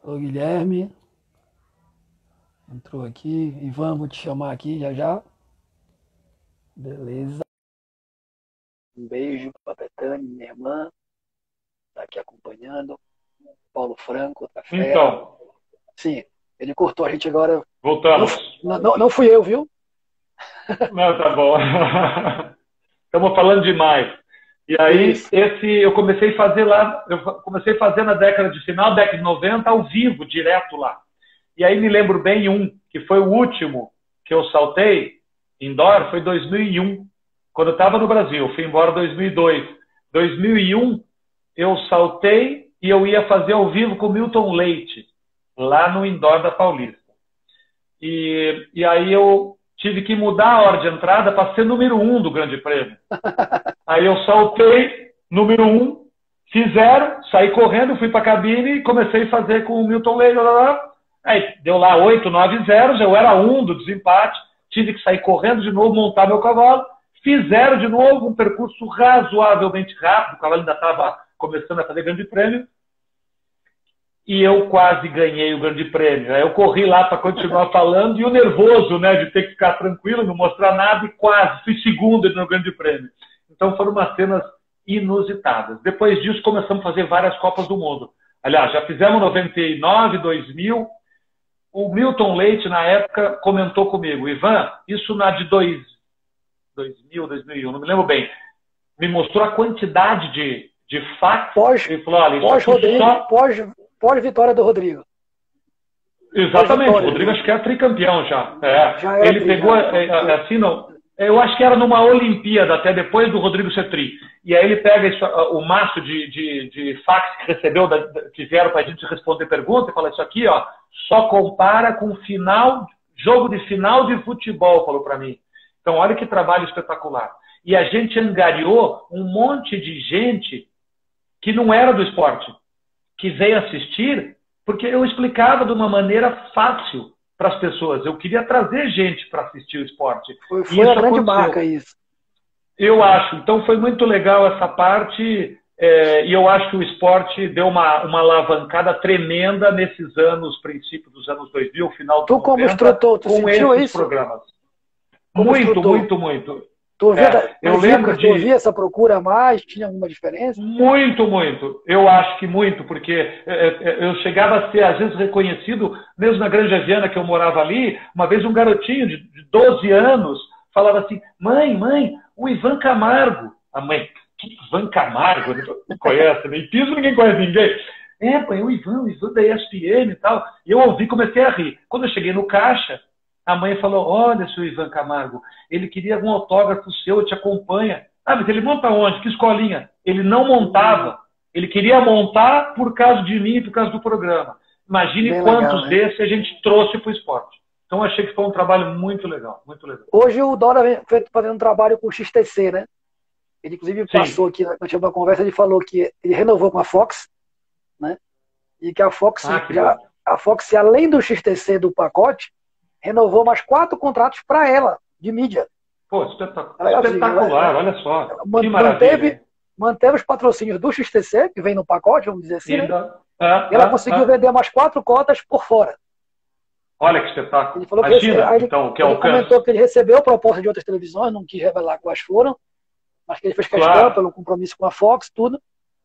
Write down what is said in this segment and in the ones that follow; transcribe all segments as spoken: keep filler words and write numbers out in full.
Ô Guilherme, entrou aqui. Ivan, vou te chamar aqui já já. Beleza. Um beijo pra Betânia, minha irmã, tá aqui acompanhando. Paulo Franco, tá fera. Então, Sim, ele cortou a gente agora. Não, voltamos. não, não não fui eu, viu? Não, tá bom. Estamos falando demais. E aí, Isso. esse eu comecei a fazer lá, eu comecei a fazer na década de final, década de noventa, ao vivo, direto lá. E aí me lembro bem um, que foi o último que eu saltei, indoor, foi dois mil e um, quando eu estava no Brasil. Eu fui embora em dois mil e dois. dois mil e um, eu saltei e eu ia fazer ao vivo com o Milton Leite, lá no indoor da Paulista. E, e aí eu tive que mudar a hora de entrada para ser número um do Grande Prêmio. Aí eu saltei, número um, fizeram, saí correndo, fui para a cabine e comecei a fazer com o Milton Leite. Lá, lá. Aí deu lá oito, nove zeros, eu era um do desempate, tive que sair correndo de novo, montar meu cavalo. Fizeram de novo um percurso razoavelmente rápido, o cavalo ainda estava começando a fazer Grande Prêmio. E eu quase ganhei o Grande Prêmio. Aí eu corri lá para continuar falando e o nervoso, né, de ter que ficar tranquilo, não mostrar nada e quase fui segundo no Grande Prêmio. Então foram umas cenas inusitadas. Depois disso começamos a fazer várias Copas do Mundo. Aliás, já fizemos noventa e nove, dois mil. O Milton Leite, na época, comentou comigo: Ivan, isso na de dois, dois mil, dois mil e um, não me lembro bem, me mostrou a quantidade de, de fax. Pós, Ele falou: olha, isso pós aqui Rodrigo, só... pós, pós vitória do Rodrigo. Pós Exatamente, o vitória, Rodrigo acho que era tricampeão já. É, já era ele tri, pegou, já. é, é, assim, não, eu acho que era numa Olimpíada, até depois do Rodrigo ser tri. E aí ele pega isso, o maço de, de, de fax que recebeu, da, que vieram para a gente responder pergunta, e fala: isso aqui, ó, só compara com final, jogo de final de futebol, falou para mim. Então, olha que trabalho espetacular. E a gente angariou um monte de gente que não era do esporte, que veio assistir, porque eu explicava de uma maneira fácil para as pessoas. Eu queria trazer gente para assistir o esporte. Foi, E foi a isso grande aconteceu. marca isso. Eu acho. Então foi muito legal essa parte. É, e eu acho que o esporte deu uma, uma alavancada tremenda nesses anos, princípio dos anos dois mil, final dos Tu como noventa, instrutor, tu com sentiu esses isso? programas. Como Muito, instrutor? muito, muito. Tu ouvia da- É, eu nas lembro épocas, tu ouvia de... essa procura a mais? Tinha alguma diferença? Muito, muito. Eu acho que muito, porque é, é, eu chegava a ser, às vezes, reconhecido, mesmo na Granja Viana, que eu morava ali. Uma vez um garotinho de doze anos falava assim: mãe, mãe, o Ivan Camargo. A mãe: que Ivan Camargo? Não conhece, nem piso, ninguém conhece ninguém. É, pai, o Ivan, o Ivan da E S P N e tal. E eu ouvi, comecei a rir. Quando eu cheguei no caixa, a mãe falou: olha, seu Ivan Camargo, ele queria algum autógrafo seu, te acompanha. Ah, mas ele monta onde? Que escolinha? Ele não montava. Ele queria montar por causa de mim e por causa do programa. Imagine Bem legal, quantos né? desses a gente trouxe para o esporte. Então, achei que foi um trabalho muito legal, muito legal. Hoje o Dora vem fe- fazendo um trabalho com o X T C, né? Ele inclusive Sim. passou aqui, na última conversa, ele falou que ele renovou com a Fox, né? E que a Fox Ah, que já, bom. a Fox, além do X T C do pacote, renovou mais quatro contratos para ela, de mídia. Pô, espetac- É legal, assim, ela, espetacular, ela- olha só. ela Que maravilha, manteve, hein? manteve os patrocínios do X T C, que vem no pacote, vamos dizer E assim, né? ainda... Ah, E ela ah, conseguiu ah. vender mais quatro cotas por fora. Olha que Ele espetáculo. falou que rece- Imagina, aí ele, então, o que ele alcance. comentou que ele recebeu proposta de outras televisões, não quis revelar quais foram, mas que ele fez questão Claro, pelo compromisso com a Fox, tudo.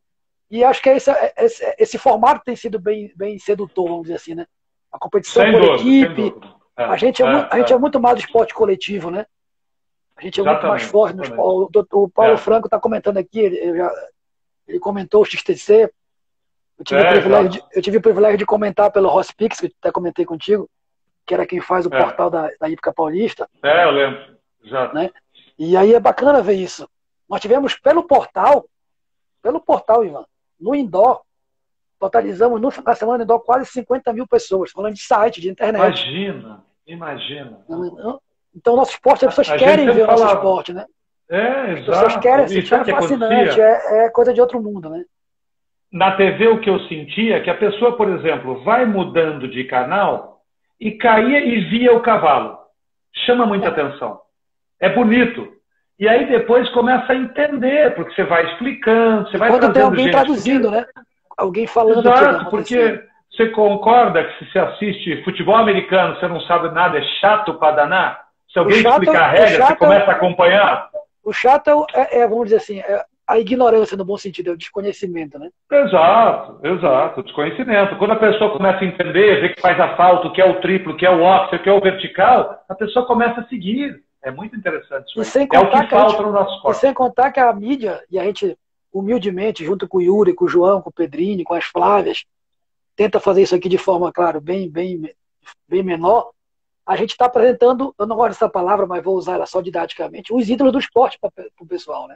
E acho que esse, esse, esse formato tem sido bem, bem sedutor, vamos dizer assim, né? A competição sem por dúvida, sem equipe. dúvida. A É, gente é muito, a é, gente é é. muito mais do esporte coletivo, né? A gente é muito mais Exatamente, forte no exatamente. esporte. O, doutor- o Paulo É, Franco está comentando aqui, ele, eu já- ele comentou o X T C. Eu tive, o é, privilégio de, exato. eu tive o privilégio de comentar pelo Rospix, que eu até comentei contigo, que era quem faz o É, portal da, da Hípica Paulista, é, eu lembro. Exato. né? E aí é bacana ver isso. Nós tivemos pelo portal, pelo portal, Ivan, no indoor, totalizamos no, na semana indoor quase cinquenta mil pessoas, falando de site, de internet. Imagina, imagina. Então, o nosso esporte, as pessoas A, a gente querem ver sempre o nosso falava. esporte, né? É, As pessoas querem exato. E assistir, sabe é o que fascinante, acontecia? é, é coisa de outro mundo, né? Na T V, o que eu sentia é que a pessoa, por exemplo, vai mudando de canal e caía e via o cavalo. Chama muita atenção. É bonito. E aí depois começa a entender, porque você vai explicando, você E vai quando tem trazendo alguém gente. traduzindo, Porque né? Alguém falando o que está exato, porque acontecendo. você concorda que se você assiste futebol americano, você não sabe nada, é chato para danar? Se alguém chato, explicar a regra, você começa a acompanhar? O chato é, é, vamos dizer assim, é a ignorância no bom sentido, é o desconhecimento, né? Exato, exato, desconhecimento. Quando a pessoa começa a entender, ver que faz a falta, o que é o triplo, o que é o óxido, o que é o vertical, a pessoa começa a seguir. É muito interessante isso. E sem é o que, que falta gente, no nosso corpo. E sem contar que a mídia, e a gente, humildemente, junto com o Yuri, com o João, com o Pedrinho, com as Flávias, tenta fazer isso aqui de forma, claro, bem, bem, bem menor. A gente está apresentando, eu não gosto dessa palavra, mas vou usar ela só didaticamente, os ídolos do esporte para o pessoal, né?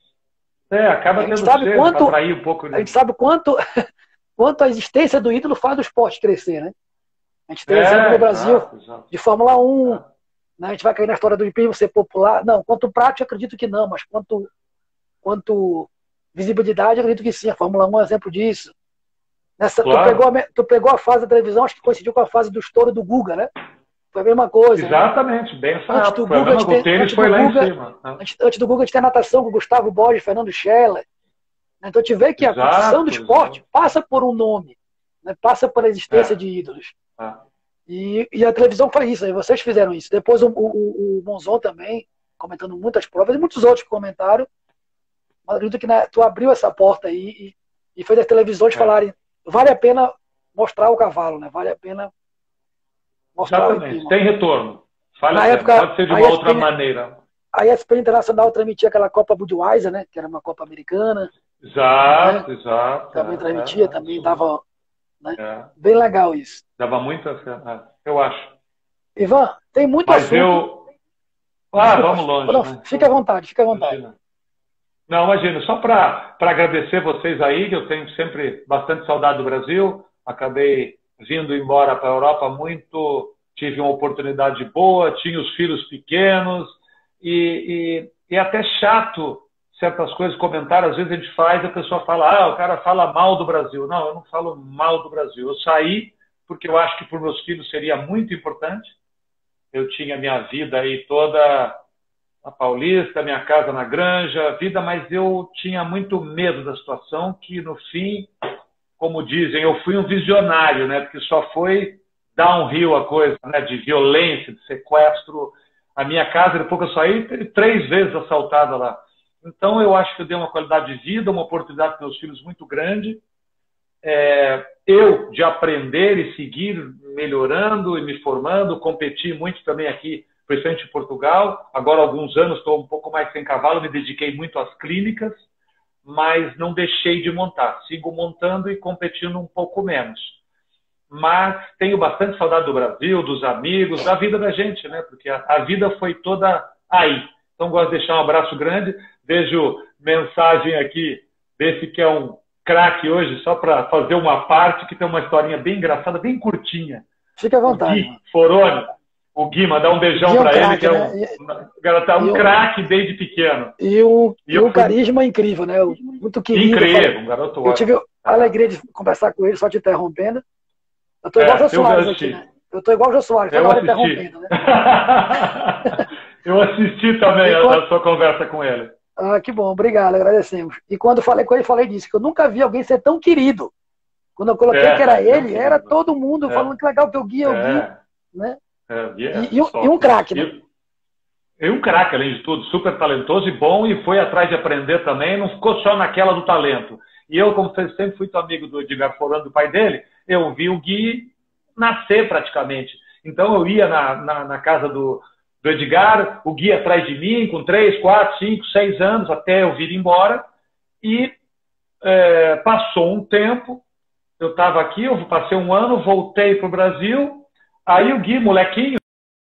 É, acaba tendo sabe cedo quanto, para atrair um pouco. A gente sabe quanto, quanto a existência do ídolo faz do esporte crescer, né? A gente tem é, exemplo no Brasil exato, exato. de Fórmula um, é. né? A gente vai cair na história do empenho ser popular. Não, quanto prático, eu acredito que não, mas quanto, quanto visibilidade, eu acredito que sim. A Fórmula um é um exemplo disso. Nessa, claro. tu, pegou a, tu pegou a fase da televisão, acho que coincidiu com a fase do estouro do Guga, né? Foi a mesma coisa. Exatamente, né? Bem essa antes do Guga, o tênis foi lá Guga, em cima. Né? Antes, antes do Guga, a gente tem a natação com Gustavo Borges, Fernando Scheller. Então, te vê que a exato, competição do esporte exato. passa por um nome, né? Passa pela existência é. de ídolos. É. E, e a televisão faz isso, aí vocês fizeram isso. Depois o, o, o Monzon também, comentando muitas provas, e muitos outros que comentaram. Mas acredito que né, tu abriu essa porta aí e, e fez as televisões é. falarem, vale a pena mostrar o cavalo, né? Vale a pena mostrar exatamente. o empimo. Tem retorno. Fale Na época, pode ser de uma outra maneira. A E S P N Internacional transmitia aquela Copa Budweiser, né? Que era uma Copa americana. Exato, né? exato. Também é, transmitia, é, também é, dava... Né? É. Bem legal isso. Dava muito, eu acho. Ivan, tem muito Mas assunto. eu... Ah, vamos longe. Não, né? Fica à vontade, fica à vontade. Imagina. Não, imagina, só para agradecer vocês aí, que eu tenho sempre bastante saudade do Brasil. Acabei vindo embora para a Europa muito... Tive uma oportunidade boa, tinha os filhos pequenos e, e, e é até chato certas coisas, comentários, às vezes a gente faz, a pessoa fala, ah, o cara fala mal do Brasil. Não, eu não falo mal do Brasil. Eu saí porque eu acho que para os meus filhos seria muito importante. Eu tinha minha vida aí toda na Paulista, minha casa na Granja, vida, mas eu tinha muito medo da situação, que no fim, como dizem, eu fui um visionário, né? Porque só foi downhill a coisa, né? De violência, de sequestro. A minha casa, depois que eu saí, teve três vezes assaltada lá. Então, eu acho que eu dei uma qualidade de vida, uma oportunidade para meus filhos muito grande. É, eu, de aprender e seguir melhorando e me formando, competi muito também aqui, principalmente em Portugal. Agora, há alguns anos, estou um pouco mais sem cavalo, me dediquei muito às clínicas, mas não deixei de montar. Sigo montando e competindo um pouco menos. Mas tenho bastante saudade do Brasil, dos amigos, da vida da gente, né? Porque a, a vida foi toda aí. Então, gosto de deixar um abraço grande. Vejo mensagem aqui desse que é um craque hoje, só para fazer uma parte, que tem uma historinha bem engraçada, bem curtinha. Fica à vontade. O Gui Foroni, o Gui, mandar um beijão para ele, que é um, né? Garota, um craque desde pequeno. E um, e e um fui... carisma incrível, né? Muito querido. Incrível, um garoto ótimo. Eu tive a alegria de conversar com ele, só te interrompendo. Eu tô igual o é, Jô Soares aqui, né? Eu tô igual o Jô Soares, toda hora interrompendo, né? Eu assisti também quando... a sua conversa com ele. Ah, que bom, obrigado, agradecemos. E quando falei com ele, falei disso, que eu nunca vi alguém ser tão querido. Quando eu coloquei é, que era ele, era todo mundo é. falando que legal que eu guia, eu guia, é. né? É, yeah, e, e, e um craque, né? E um craque, além de tudo, super talentoso e bom, e foi atrás de aprender também, não ficou só naquela do talento. E eu, como sempre fui teu amigo do Edgar Forano, do pai dele, eu vi o Gui nascer praticamente. Então eu ia na, na, na casa do, do Edgar, o Gui atrás de mim, com três, quatro, cinco, seis anos, até eu vir embora. E é, passou um tempo, eu estava aqui, eu passei um ano, voltei para o Brasil, aí o Gui, molequinho,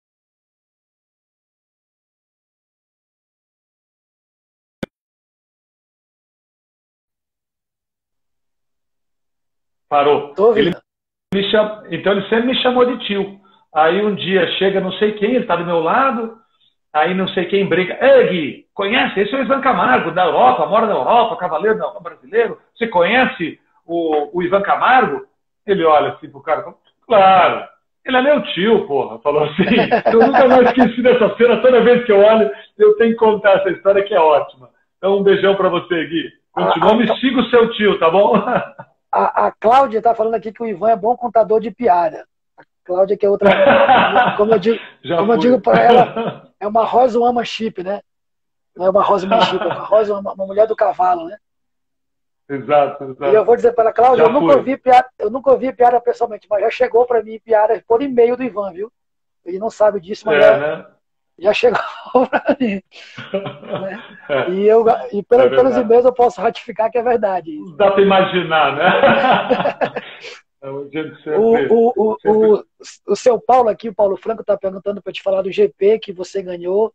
parou. Ele me cham... Então ele sempre me chamou de tio. Aí um dia chega não sei quem, ele está do meu lado, aí não sei quem brinca. Ei, Gui, conhece? Esse é o Ivan Camargo, da Europa, mora na Europa, cavaleiro da Europa brasileiro. Você conhece o, o Ivan Camargo? Ele olha assim pro cara, claro, ele é meu tio, porra. Falou assim. Eu nunca mais esqueci dessa cena, toda vez que eu olho, eu tenho que contar essa história que é ótima. Então um beijão para você, Gui. Continua, me siga o seu tio, tá bom? a, a Cláudia está falando aqui que o Ivan é bom contador de piada. A Cláudia, que é outra. Como eu digo, como eu digo para ela, é uma horsewomanship, né? Não é uma horsewomanship, é uma, horse, uma, uma mulher do cavalo, né? Exato, exato. E eu vou dizer para ela, Cláudia, eu nunca, ouvi piada, eu nunca ouvi piada pessoalmente, mas já chegou para mim piada por e-mail do Ivan, viu? Ele não sabe disso, mas é, já, né? já chegou para mim. Né? É, e eu, e pelo, é pelos e-mails eu posso ratificar que é verdade. Isso. Dá para imaginar, né? o, o, o, o, o seu Paulo aqui, o Paulo Franco, está perguntando para te falar do G P que você ganhou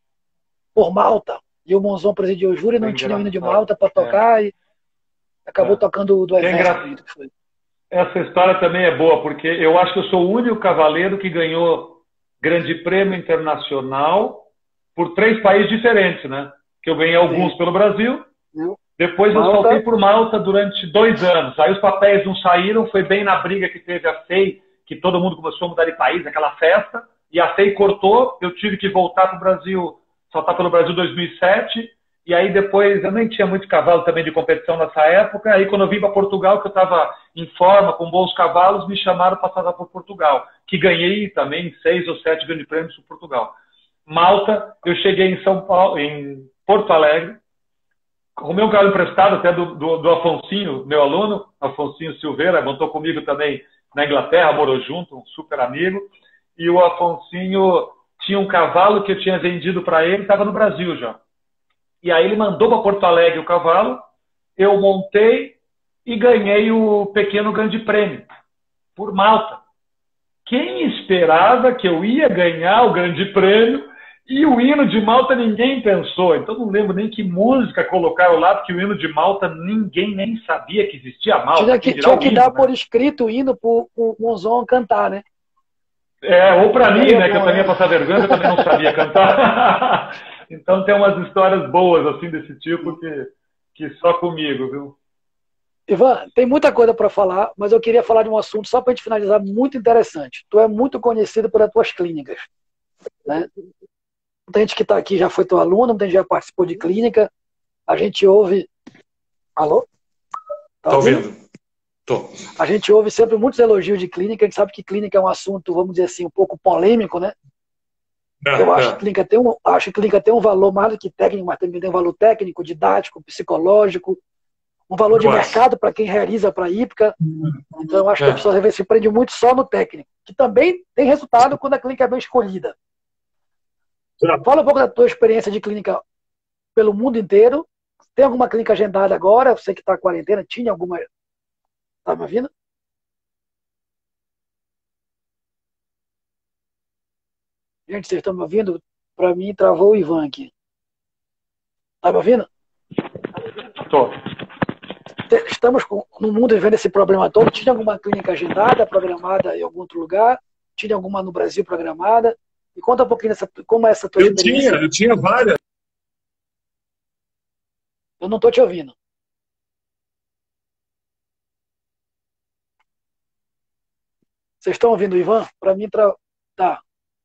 por Malta. E o Monzon presidiu o júri, não tinha o hino de Malta para tocar é. e acabou é. tocando do evento. Essa história também é boa, porque eu acho que eu sou o único cavaleiro que ganhou Grande Prêmio Internacional por três países diferentes, né? Que eu ganhei alguns Sim. pelo Brasil, Sim. depois Malta. eu saltei por Malta durante dois anos. Aí os papéis não saíram, foi bem na briga que teve a F E I, que todo mundo começou a mudar de país, aquela festa, e a F E I cortou, eu tive que voltar para o Brasil, saltar pelo Brasil em dois mil e sete, e aí depois, eu nem tinha muito cavalo também de competição nessa época, aí quando eu vim para Portugal, que eu estava em forma, com bons cavalos, me chamaram para passar por Portugal, que ganhei também seis ou sete grandes prêmios por Portugal. Malta, eu cheguei em São Paulo, em Porto Alegre, arrumei um cavalo emprestado até do, do, do Afonsinho, meu aluno, Afonsinho Silveira, montou comigo também na Inglaterra, morou junto, um super amigo, e o Afonsinho tinha um cavalo que eu tinha vendido para ele, estava no Brasil já. E aí ele mandou para Porto Alegre o cavalo, eu montei e ganhei o pequeno grande prêmio, por Malta. Quem esperava que eu ia ganhar o grande prêmio e o hino de Malta ninguém pensou. Então não lembro nem que música colocaram lá, porque o hino de Malta ninguém nem sabia que existia Malta. Tinha que, tinha que hino, dar né? por escrito o hino para o Monzon cantar, né? É, ou para mim, né, que eu também ia passar vergonha, eu também não sabia cantar. Então tem umas histórias boas assim desse tipo que, que só comigo, viu? Ivan, tem muita coisa para falar, mas eu queria falar de um assunto só para a gente finalizar muito interessante. Tu é muito conhecido pelas tuas clínicas, né? Muita gente que está aqui já foi teu aluno, muita gente já participou de clínica. A gente ouve... Alô? Tá, tá ouvindo? ouvindo? Tô. A gente ouve sempre muitos elogios de clínica. A gente sabe que clínica é um assunto, vamos dizer assim, um pouco polêmico, né? É, eu acho, é. que clínica tem um, acho que clínica tem um valor mais do que técnico, mas também tem um valor técnico, didático, psicológico, um valor de Nossa. mercado para quem realiza para a hípica. Então eu acho é. que a pessoa se prende muito só no técnico, que também tem resultado quando a clínica é bem escolhida. É. Fala um pouco da tua experiência de clínica pelo mundo inteiro. Tem alguma clínica agendada agora? Você que está em quarentena, tinha alguma... Tá me ouvindo? Gente, vocês estão me ouvindo? Para mim, travou o Ivan aqui. Tá me ouvindo? Estou. Estamos com, no mundo vivendo esse problema todo. Tinha alguma clínica agendada, programada em algum outro lugar? Tinha alguma no Brasil programada? E conta um pouquinho dessa, como é essa tua eu experiência. Tinha, eu tinha várias. Eu não estou te ouvindo. Vocês estão ouvindo o Ivan? Para mim, tra... tá.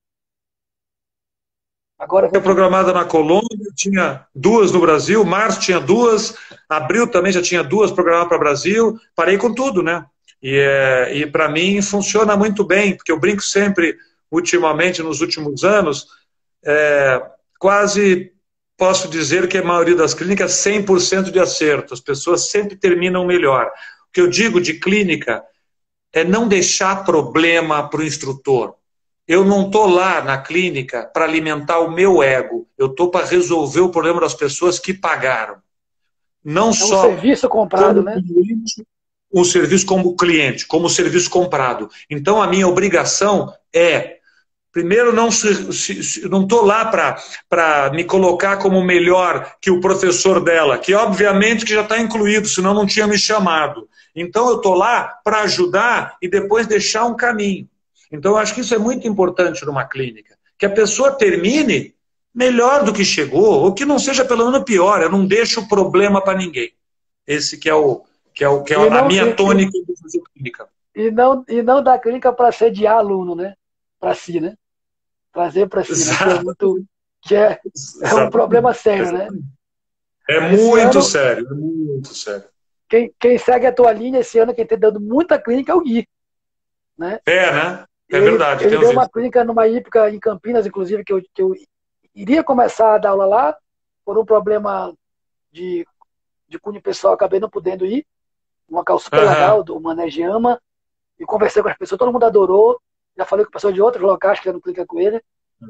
Agora foi programada na Colômbia, tinha duas no Brasil, março tinha duas, abril também já tinha duas programadas para o Brasil, parei com tudo, né? E, é, e para mim funciona muito bem, porque eu brinco sempre, ultimamente, nos últimos anos, é, quase posso dizer que a maioria das clínicas cem por cento de acerto, as pessoas sempre terminam melhor. O que eu digo de clínica é não deixar problema para o instrutor. Eu não estou lá na clínica para alimentar o meu ego. Eu estou para resolver o problema das pessoas que pagaram. Não é um só serviço comprado, né? Cliente, um serviço como cliente, como serviço comprado. Então, a minha obrigação é, primeiro, não se, se, não estou lá para me colocar como melhor que o professor dela, que obviamente que já está incluído, senão não tinha me chamado. Então, eu estou lá para ajudar e depois deixar um caminho. Então, eu acho que isso é muito importante numa clínica. Que a pessoa termine melhor do que chegou, ou que não seja pelo menos pior. Eu não deixo problema para ninguém. Esse que é, o, que é, o, que é a não, minha e, tônica de fazer clínica. E não, e não da clínica para sediar aluno, né? Para si, né? Trazer para si, né? Que é, muito, que é, é um problema sério, né? É muito ano, sério, é muito sério. quem, quem segue a tua linha esse ano, quem está dando muita clínica é o Gui. Né? É, né? É ele, verdade. Ele deu uma clínica numa época em Campinas, inclusive, que eu, que eu iria começar a dar aula lá, por um problema de, de cunho pessoal, acabei não podendo ir. Um local super uhum. legal, do Manejama, e conversei com as pessoas, todo mundo adorou. Já falei com pessoas de outros locais que não clica com ele.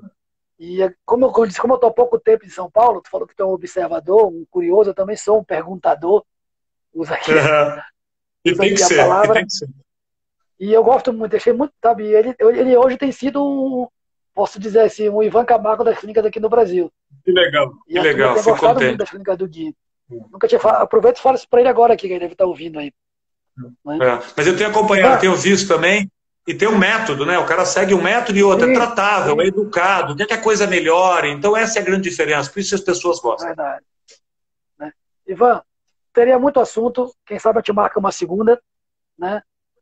E como eu, como eu disse, como eu estou há pouco tempo em São Paulo, tu falou que tu é um observador, um curioso, eu também sou um perguntador. Usa aqui, uhum. e usa tem aqui que a ser, palavra. E tem que ser. E eu gosto muito, achei muito, sabe, ele, ele hoje tem sido um, posso dizer assim, um Ivan Camargo das clínicas aqui no Brasil. Que legal, e que a legal, tem fico gostado contente. muito das clínicas do Gui. Hum. Nunca tinha falado, aproveita e fala isso para ele agora aqui, que ele deve estar ouvindo aí. Né? É, mas eu tenho acompanhado, ah. tenho visto também, e tem um método, né? O cara segue um método e outro, sim, é tratável, sim. é educado, quer que a coisa melhore. Então essa é a grande diferença, por isso as pessoas gostam. Verdade. Né? Ivan, teria muito assunto, quem sabe eu te marca uma segunda, né?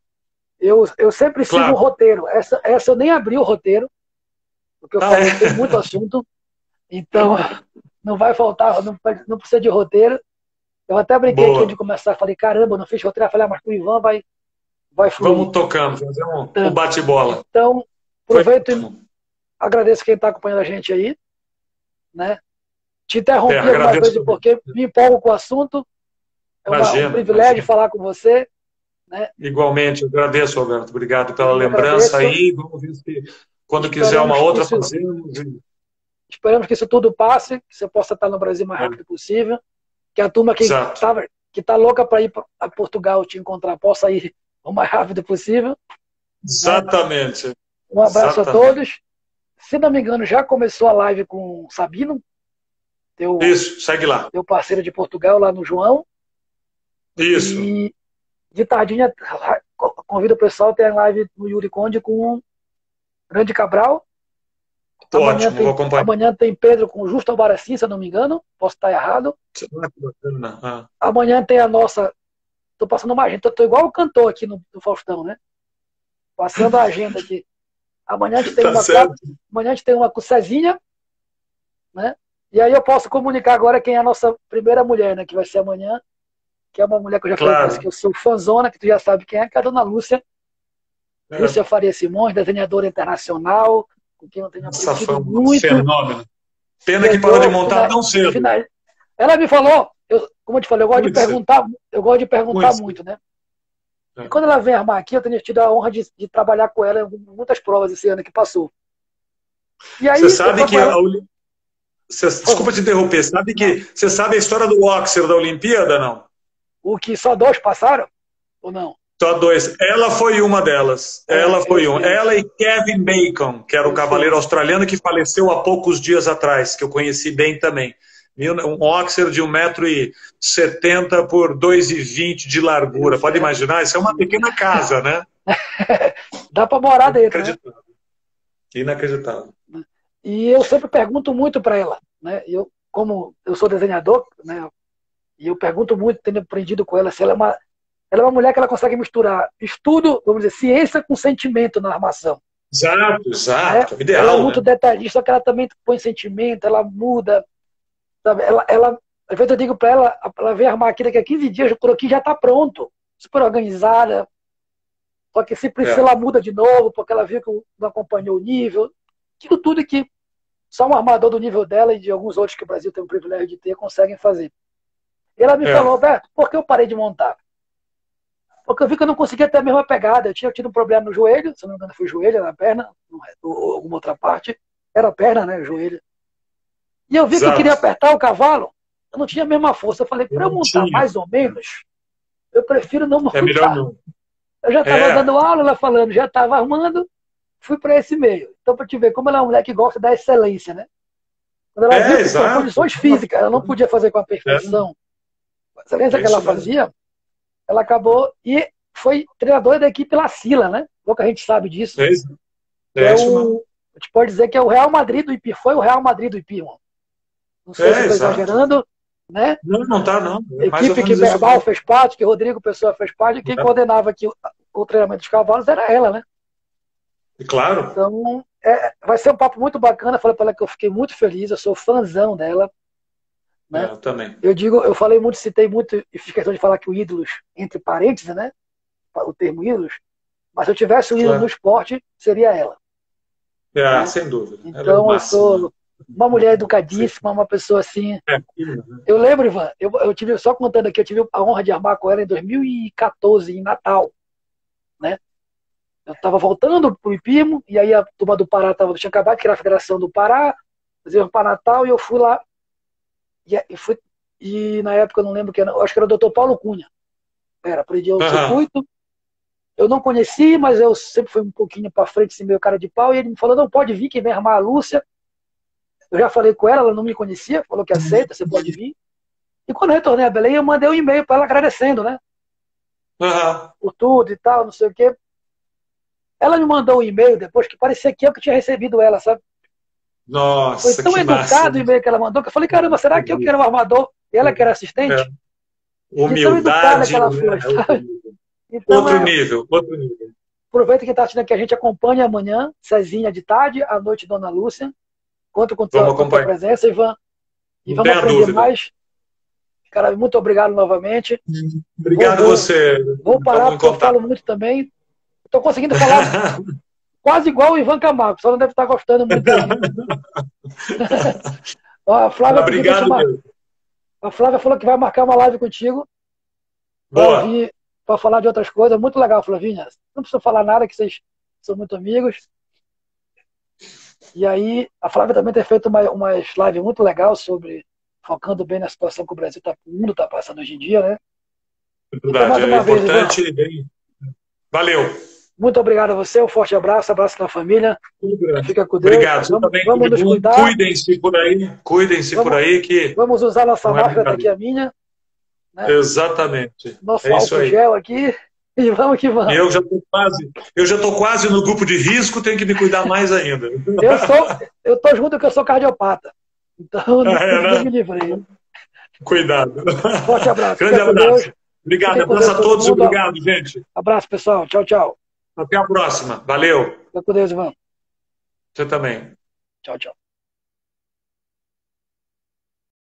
Eu, eu sempre sigo claro. um roteiro. Essa, essa eu nem abri o roteiro, porque eu ah, falei, é? tem muito assunto, então não vai faltar, não, não precisa de roteiro. Eu até brinquei Boa. aqui antes de começar, falei, caramba, não fiz roteiro. Eu falei, ah, mas o Ivan vai, vai fluir. Vamos tocando, fazer um, um bate-bola. Então, aproveito Foi. e agradeço quem está acompanhando a gente aí. Né? Te interrompi é, algumas vezes porque me empolgo com o assunto. É uma, imagina, um privilégio imagina. falar com você. Né? Igualmente, eu agradeço, Alberto. Obrigado pela eu lembrança agradeço. aí. Vamos ver se quando Esperamos quiser uma outra, isso, fazemos. Esperamos que isso tudo passe, que você possa estar no Brasil o mais rápido é. possível. Que a turma que está que tá louca para ir a Portugal te encontrar possa ir o mais rápido possível. Exatamente. Né? Um abraço Exatamente. a todos. Se não me engano, já começou a live com o Sabino. Teu, Isso, segue lá. Teu parceiro de Portugal, lá no João. Isso. E de tardinha, convido o pessoal a ter a live no Yuri Conde com o Grande Cabral. Ótimo, amanhã tem, vou acompanhar. Amanhã tem Pedro com Justo Albaracim, se eu não me engano. Posso estar errado. Ah. Amanhã tem a nossa... Tô passando uma agenda. Tô igual o cantor aqui no, no Faustão, né? Passando a agenda aqui. Amanhã a gente tem, tá uma, certo. amanhã a gente tem uma com Cezinha, né? E aí eu posso comunicar agora quem é a nossa primeira mulher, né? Que vai ser amanhã. Que é uma mulher que eu já claro. falei, que eu sou fãzona, que tu já sabe quem é, que é a dona Lúcia. É. Lúcia Faria Simões, desenhadora internacional, com quem eu tenho aprendido muito. Fenômeno. Pena que parou de montar final, tão cedo. Final. Ela me falou, eu, como eu te falei, eu gosto muito de perguntar, cedo. eu gosto de perguntar muito, muito né? É. E quando ela vem armar aqui, eu tenho tido a honra de, de trabalhar com ela em muitas provas esse ano que passou. E aí, você sabe que ela... a, você, desculpa te interromper, sabe que você sabe a história do Oxer da Olimpíada, não? O que só dois passaram? Ou não? Só dois. Ela foi uma delas. É, Ela foi uma. Ela e Kevin Bacon, que era o cavaleiro australiano que faleceu há poucos dias atrás, que eu conheci bem também. Um Oxer de um metro e setenta por dois e vinte de largura. Pode imaginar? Isso é uma pequena casa, né? Dá para morar dentro. Inacreditável. Né? Inacreditável. E eu sempre pergunto muito para ela. Né? Eu, como eu sou desenhador, né? E eu pergunto muito, tendo aprendido com ela, se ela é uma, ela é uma mulher que ela consegue misturar estudo, vamos dizer, ciência com sentimento na armação. Exato, exato. É, ideal, ela é muito né? detalhista, só que ela também põe sentimento, ela muda. Sabe? Ela, ela, às vezes eu digo para ela, ela vem armar aqui daqui a quinze dias, por aqui já está pronto, super organizada. Só que se precisa, é. ela muda de novo, porque ela viu que não acompanhou o nível. Aquilo tudo que só um armador do nível dela e de alguns outros que o Brasil tem o privilégio de ter, conseguem fazer. E ela me é. falou, Beto, por que eu parei de montar? Porque eu vi que eu não conseguia ter a mesma pegada. Eu tinha tido um problema no joelho, se não me engano foi joelho, na perna, ou alguma outra parte. Era a perna, né, joelho. E eu vi Exato. que eu queria apertar o cavalo, eu não tinha a mesma força. Eu falei, para eu montar tinha. mais ou menos, eu prefiro não montar. É melhor não. Eu já estava é. dando aula, ela falando, já estava armando, fui para esse meio. Então, para te ver, como ela é uma mulher que gosta da excelência, né? Quando ela é, viu que são condições físicas, ela não podia fazer com a perfeição. É. A excelência é que ela fazia, ela acabou e foi treinadora da equipe La Sila, né? Pouca gente sabe disso. É isso. É, é o, a gente pode dizer que é o Real Madrid do Ipi. Foi o Real Madrid do Ipi, mano. Não sei é, se estou exagerando, né? Não, não tá, não. É equipe que Verbal fez parte, que Rodrigo Pessoa fez parte, e quem é. coordenava aqui o, o treinamento dos cavalos era ela, né? Claro. Então, é, vai ser um papo muito bacana. Falei para ela que eu fiquei muito feliz, eu sou fãzão dela. Né? É, eu também. Eu digo, eu falei muito, citei muito, e fiz questão de falar que o ídolos, entre parênteses, né? O termo ídolos, mas se eu tivesse um ídolo Claro. no esporte, seria ela. É, Né? sem dúvida. Então, é eu sou uma mulher educadíssima, uma pessoa assim. É. Eu lembro, Ivan, eu, eu tive, só contando aqui, eu tive a honra de armar com ela em dois mil e quatorze, em Natal. Né? Eu estava voltando para o Ipimo, e aí a turma do Pará tava, tinha acabado de criar a Federação do Pará, fazia para Natal, e eu fui lá. E, e, fui, e na época eu não lembro quem era, acho que era o doutor Paulo Cunha. Era, aprendi o Uhum. circuito. Eu não conheci, mas eu sempre fui um pouquinho para frente, assim, meio cara de pau, e ele me falou, não, pode vir, que vem armar a Lúcia. Eu já falei com ela, ela não me conhecia, falou que aceita, você pode vir. E quando eu retornei a Belém, eu mandei um e-mail para ela agradecendo, né? Uhum. Por tudo e tal, não sei o quê. Ela me mandou um e-mail depois que parecia que eu que tinha recebido ela, sabe? Nossa, foi tão que educado massa. o e-mail que ela mandou que eu falei, caramba, será que eu que era o armador e ela que era assistente? É. Humildade. De tão educada que ela foi, sabe? Então, outro é, nível, outro nível. aproveita que está assistindo aqui, a gente acompanha amanhã, Cezinha de tarde, à noite, Dona Lúcia. Conto com a tua presença, Ivan. E Não vamos aprender dúvida. mais. Cara, muito obrigado novamente. Obrigado vou, você. Vou parar porque eu falo muito também. Estou conseguindo falar quase igual o Ivan Camargo, só não deve estar gostando muito ainda. A Flávia, obrigado, mar... a Flávia falou que vai marcar uma live contigo. Boa. Para falar de outras coisas. Muito legal, Flavinha. Não precisa falar nada, que vocês são muito amigos. E aí, a Flávia também tem feito uma, uma live muito legal sobre, focando bem na situação que o Brasil, tá, o mundo está passando hoje em dia, né? Verdade, então, é vez, importante. Bem... Valeu. Muito obrigado a você, um forte abraço, abraço na família. Fica com Deus. Obrigado. Vamos, também, vamos nos cuidar. Cuidem-se por aí, cuidem-se por aí que. Vamos usar nossa máscara daqui a minha. Né? Exatamente. Nosso é álcool gel aqui. E vamos que vamos. Eu já estou quase, eu já tô quase no grupo de risco, tenho que me cuidar mais ainda. Eu sou, eu tô junto que eu sou cardiopata. Então, não, é, não me livrei. Cuidado. Forte abraço. Grande abraço. Obrigado. Abraço a todos. Obrigado, gente. Abraço, pessoal. Tchau, tchau. Até a próxima. Valeu. Fica com Deus, Ivan. Você também. Tchau, tchau.